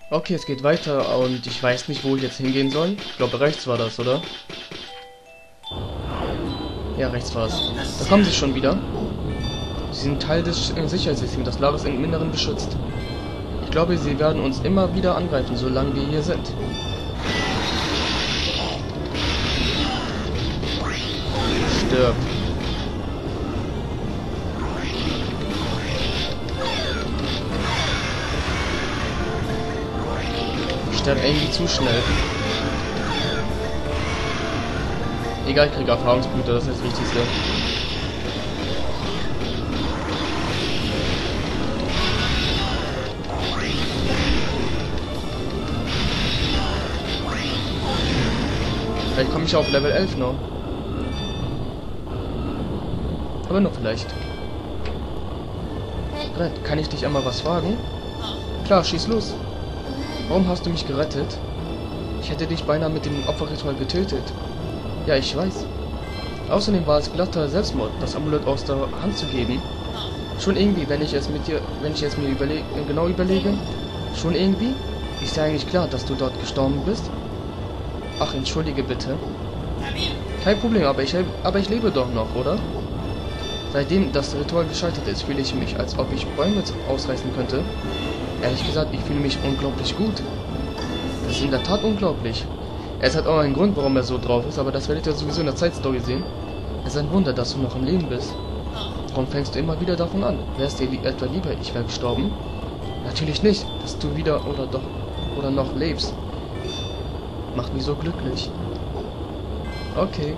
Okay, es geht weiter und ich weiß nicht, wo ich jetzt hingehen soll. Ich glaube, rechts war das, oder? Ja, rechts war es. Da kommen sie schon wieder. Sie sind Teil des Sicherheitssystems. Das Lager ist im Inneren beschützt. Ich glaube, sie werden uns immer wieder angreifen, solange wir hier sind. Stirb. Ich sterbe irgendwie zu schnell. Egal, ich kriege Erfahrungspunkte, das ist das Wichtigste. Vielleicht komme ich auf Level 11 noch. Aber nur vielleicht. Red, kann ich dich einmal was fragen? Klar, schieß los. Warum hast du mich gerettet? Ich hätte dich beinahe mit dem Opferritual getötet. Ja, ich weiß. Außerdem war es glatter Selbstmord, das Amulett aus der Hand zu geben. Schon irgendwie, wenn ich es mir genau überlege. Schon irgendwie? Ist ja eigentlich klar, dass du dort gestorben bist. Ach, entschuldige bitte. Kein Problem, aber ich lebe doch noch, oder? Seitdem das Ritual gescheitert ist, fühle ich mich, als ob ich Bäume ausreißen könnte. Ehrlich gesagt, ich fühle mich unglaublich gut. Das ist in der Tat unglaublich. Es hat auch einen Grund, warum er so drauf ist, aber das werdet ihr sowieso in der Zeitstory sehen. Es ist ein Wunder, dass du noch am Leben bist. Warum fängst du immer wieder davon an? Wär's dir etwa lieber, ich wäre gestorben? Natürlich nicht, dass du wieder oder noch lebst. Macht mich so glücklich. Okay.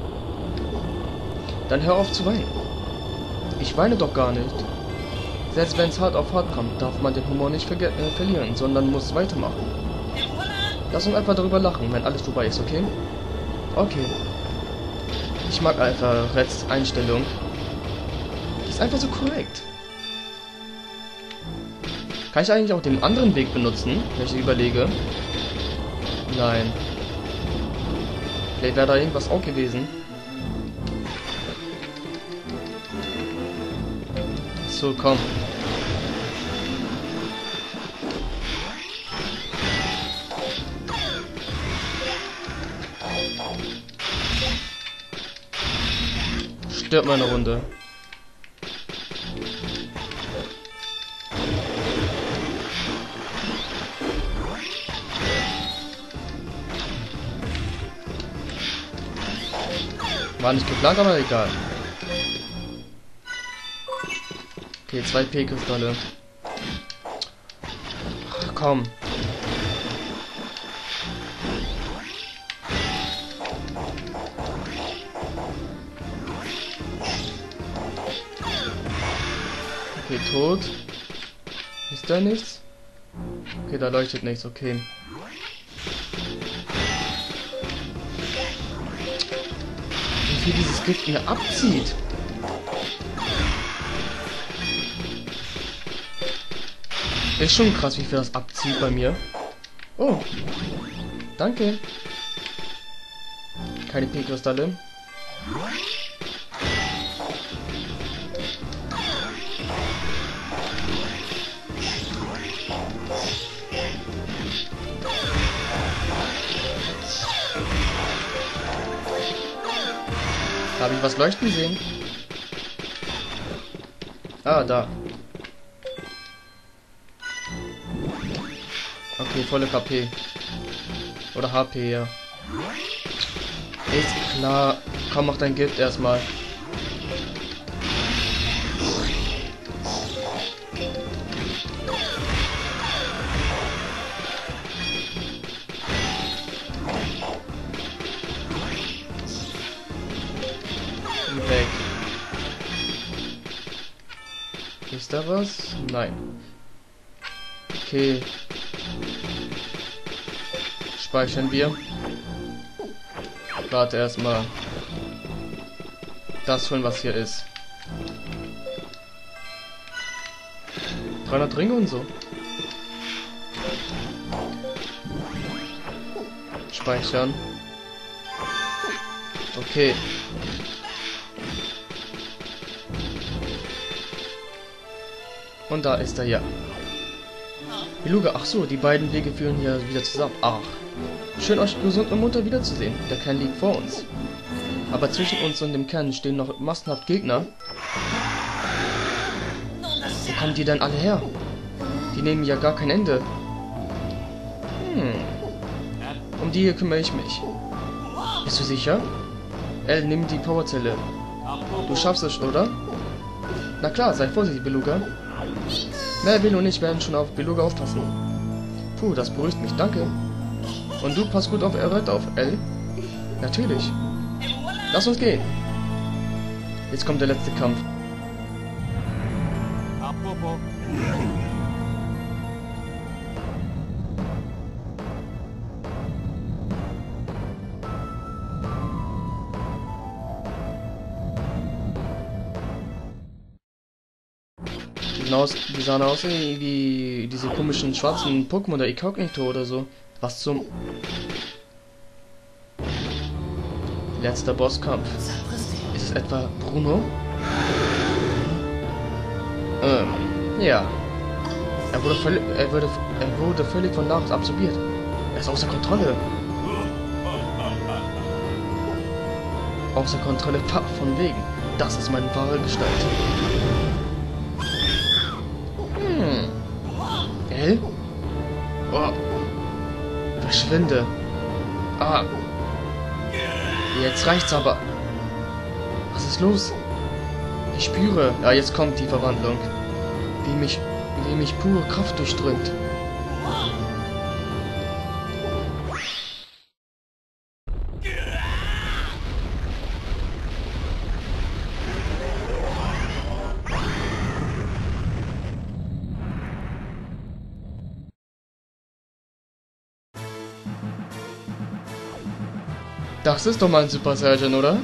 Dann hör auf zu weinen. Ich weine doch gar nicht. Selbst wenn es hart auf hart kommt, darf man den Humor nicht verlieren, sondern muss weitermachen. Lass uns einfach darüber lachen, wenn alles vorbei ist, okay? Okay. Ich mag einfach Reds Einstellung. Die ist einfach so korrekt. Kann ich eigentlich auch den anderen Weg benutzen, wenn ich überlege? Nein. Vielleicht wäre da irgendwas auch gewesen. So, komm. Stirb mal eine Runde. War nicht geplant, aber egal. Okay, 2 P-Kristalle. Komm. Okay, tot. Ist da nichts? Okay, da leuchtet nichts, okay. Wie viel dieses Gift mir abzieht. Ist schon krass, wie viel das abzieht bei mir. Oh. Danke. Keine P-Kristalle. Habe ich was leuchten sehen? Ah, da. Okay, volle KP. Oder HP, ja. Ist klar. Komm, mach dein Gift erstmal. Weg. Ist da was? Nein. Okay. Speichern wir. Warte erstmal. Das holen, was hier ist. 300 Ringe und so. Speichern. Okay. Und da ist er, ja. Beluga, ach so, die beiden Wege führen hier wieder zusammen. Ach, schön euch gesund und munter wiederzusehen. Der Kern liegt vor uns. Aber zwischen uns und dem Kern stehen noch massenhaft Gegner. Wo kommen die denn alle her? Die nehmen ja gar kein Ende. Um die hier kümmere ich mich. Bist du sicher? El, nimm die Powerzelle. Du schaffst es, oder? Na klar, sei vorsichtig, Beluga. Melvin und ich werden schon auf Beluga aufpassen. Puh, das beruhigt mich, danke. Und du pass gut auf Red auf, El. Natürlich. Lass uns gehen. Jetzt kommt der letzte Kampf. Die sahen aus wie diese komischen schwarzen Pokémon der Inkognito oder so. Was zum... Letzter Bosskampf. Ist es etwa Bruno? Ja. Er wurde völlig von Nahrung absorbiert. Er ist außer Kontrolle. Außer Kontrolle, von wegen. Das ist meine wahre Gestalt. El? Oh. Verschwinde. Ah. Jetzt reicht's aber. Was ist los? Ich spüre. Ja, jetzt kommt die Verwandlung. Wie mich pure Kraft durchströmt. Das ist doch mal ein Super Saiyan, oder?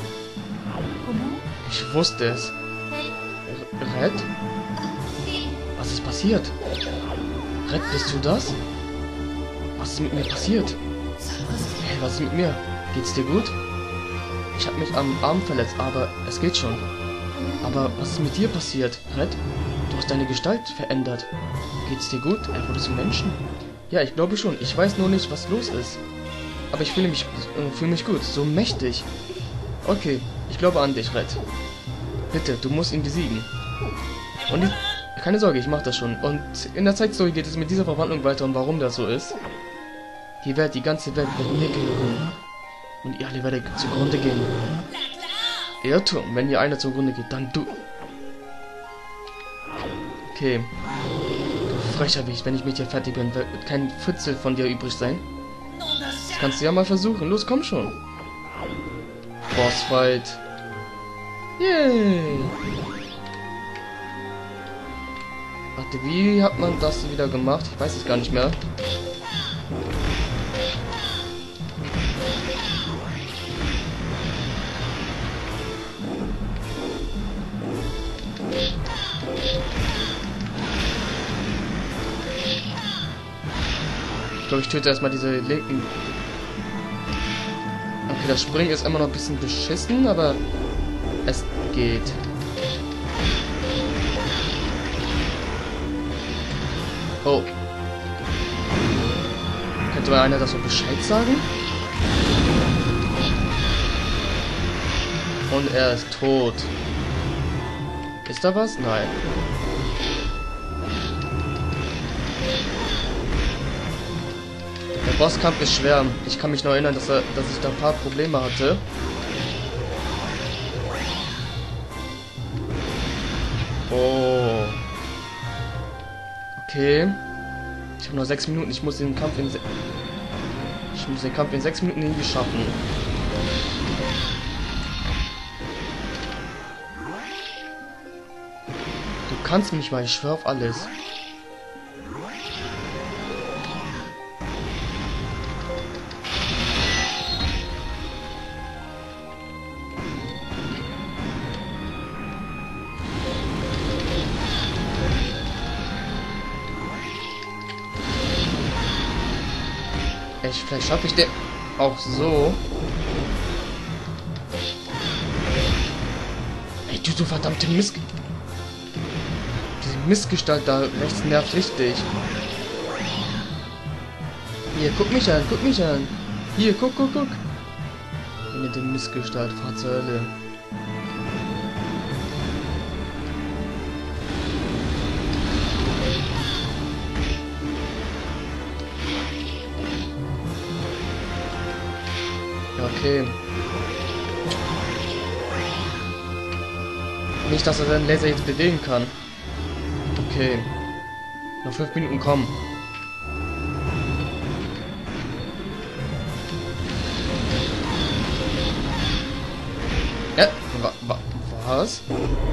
Ich wusste es. Red? Was ist passiert? Red, bist du das? Was ist mit mir passiert? Hey, was ist mit mir? Geht's dir gut? Ich habe mich am Arm verletzt, aber es geht schon. Aber was ist mit dir passiert, Red? Du hast deine Gestalt verändert. Geht's dir gut? Er wurde zum Menschen? Ja, ich glaube schon. Ich weiß nur nicht, was los ist. Aber ich fühle mich gut, so mächtig. Okay, ich glaube an dich, Red. Bitte, du musst ihn besiegen. Und keine Sorge, ich mache das schon. Und in der Zeitstory geht es mit dieser Verwandlung weiter und warum das so ist. Die ganze Welt wird mir gehören. Und ihr alle werdet zugrunde gehen. Irrtum, wenn ihr einer zugrunde geht, dann du. Okay. Du frecher Wicht, wenn ich mit dir fertig bin, wird kein Fitzel von dir übrig sein. Kannst du ja mal versuchen. Los, komm schon. Bossfight. Yay. Warte, wie hat man das wieder gemacht? Ich weiß es gar nicht mehr. Ich glaube, ich töte erstmal diese linken. Okay, das Springen ist immer noch ein bisschen beschissen, aber es geht. Oh. Könnte mal einer das so Bescheid sagen? Und er ist tot. Ist da was? Nein. Der Bosskampf ist schwer. Ich kann mich noch erinnern, dass ich da ein paar Probleme hatte. Oh. Okay. Ich habe noch 6 Minuten. Ich muss den Kampf in 6 Minuten irgendwie schaffen. Du kannst mich mal, ich schwör auf alles. Vielleicht schaffe ich den auch so. Ey, du verdammte Diese Missgestalt da rechts nervt richtig. Hier, guck mich an, guck mich an. Hier, guck. Mit dem Missgestalt, fahr zur Hölle. Ja, okay. Nicht, dass er seinen Laser jetzt bewegen kann. Okay. Noch 5 Minuten kommen. Ja, was?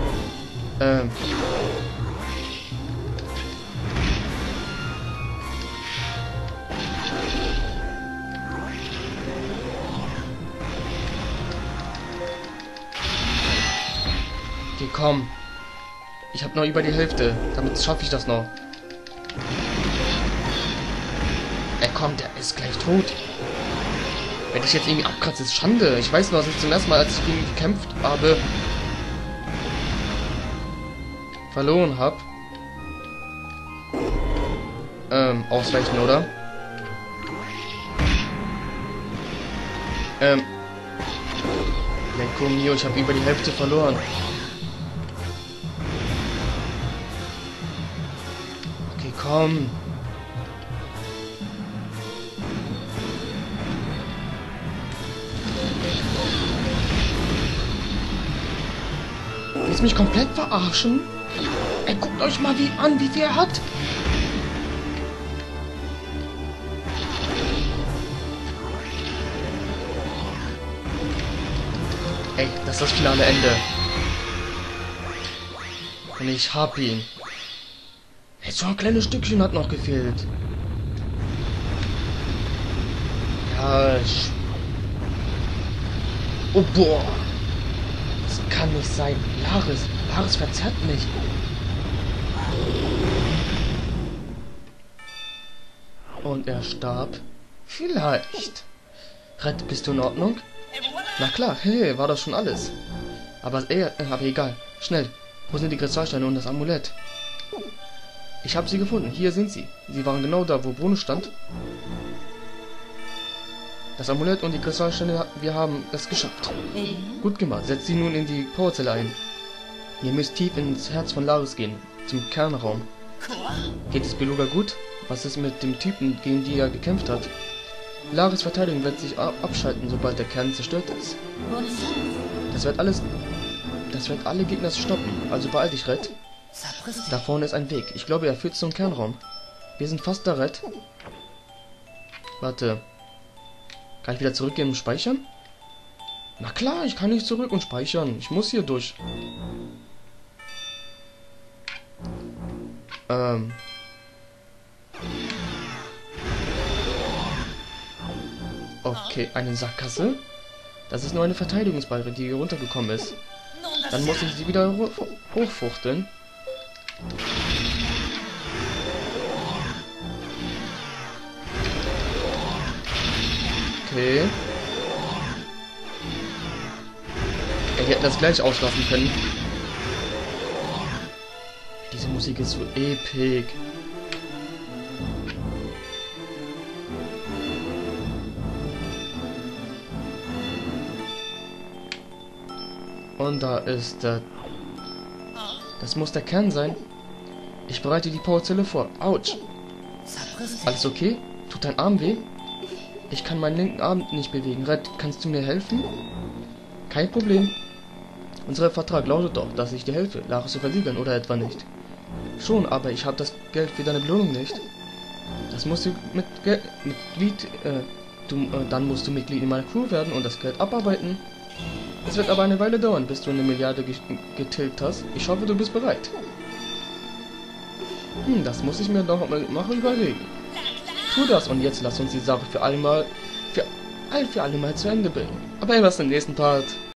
Okay, komm. Ich habe noch über die Hälfte. Damit schaffe ich das noch. Ey, komm, der ist gleich tot. Wenn ich jetzt irgendwie abkratze, ist Schande. Ich weiß noch, dass ich zum ersten Mal, als ich gegen ihn gekämpft habe, verloren habe. Ausweichen, oder? Lenko mio, ich habe über die Hälfte verloren. Okay, komm. Willst du mich komplett verarschen? Ey, guckt euch mal an, wie viel er hat. Ey, das ist das finale Ende. Und ich hab ihn. Ey, so ein kleines Stückchen hat noch gefehlt. Ja, oh, boah. Das kann nicht sein. Laris verzerrt mich. Und er starb. Vielleicht. Red, bist du in Ordnung? Na klar, hey, war das schon alles. Aber egal. Schnell. Wo sind die Kristallsteine und das Amulett? Ich habe sie gefunden. Hier sind sie. Sie waren genau da, wo Bruno stand. Das Amulett und die Kristallsteine, wir haben es geschafft. Gut gemacht. Setzt sie nun in die Powerzelle ein. Ihr müsst tief ins Herz von Laris gehen. Zum Kernraum. Geht es Beluga gut? Was ist mit dem Typen, gegen die er gekämpft hat? Laris Verteidigung wird sich abschalten, sobald der Kern zerstört ist. Das wird alle Gegner stoppen. Also beeil dich, Red. Da vorne ist ein Weg. Ich glaube, er führt zum Kernraum. Wir sind fast da, Red. Warte. Kann ich wieder zurückgehen und speichern? Na klar, ich kann nicht zurück und speichern. Ich muss hier durch. Okay, eine Sackgasse. Das ist nur eine Verteidigungsbarriere, die hier runtergekommen ist. Dann muss ich sie wieder hochfuchteln. Okay. Wir hätten das gleich auslassen können. Diese Musik ist so epic. Und da ist der... Das muss der Kern sein. Ich bereite die Powerzelle vor. Autsch. Alles okay? Tut dein Arm weh? Ich kann meinen linken Arm nicht bewegen. Red, kannst du mir helfen? Kein Problem. Unser Vertrag lautet doch, dass ich dir helfe, Laris zu versiegeln, oder etwa nicht? Schon, aber ich habe das Geld für deine Belohnung nicht. Das musst du dann musst du Mitglied in meiner Crew werden und das Geld abarbeiten. Es wird aber eine Weile dauern, bis du eine Milliarde getilgt hast. Ich hoffe, du bist bereit. Das muss ich mir noch mal überlegen. Tu das und jetzt lass uns die Sache für alle Mal zu Ende bringen. Aber erst im nächsten Part.